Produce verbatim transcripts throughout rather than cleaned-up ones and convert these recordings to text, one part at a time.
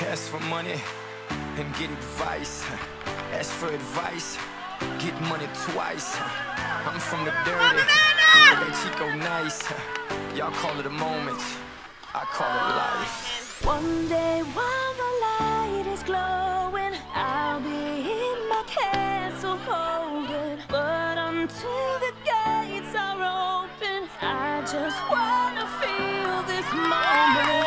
Ask for money and get advice. Ask for advice, get money twice. I'm from the dirty, but that Chico nice. Y'all call it a moment, I call it life. One day while the light is glowing, I'll be in my castle golden. But until the gates are open, I just wanna feel this moment.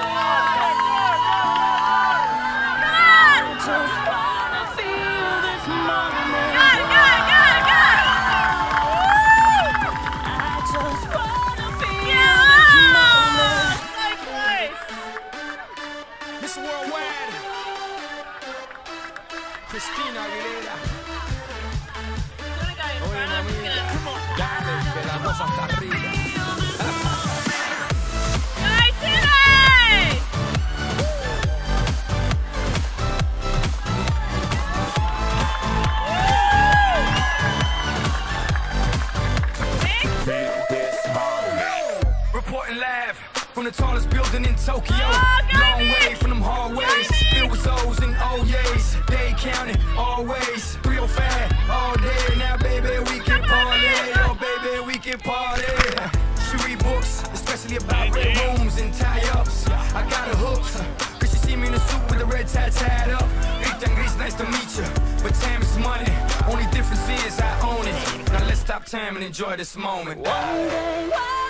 Worldwide, Christina Aguilera. Oye, mamita, dale, que la cosa está arriba. Reporting live from the tallest building in Tokyo. Long way from them hallways, filled with O's and O's. They counting always, three oh five all day. Now baby we can party, oh baby we can party. She read books, especially about red rooms and tie-ups. I got her hooked, cause she see me in a suit with the red tie tied up. Ethan Gris, nice to meet you, but time is money. Only difference is I own it. Now let's stop time and enjoy this moment. One day,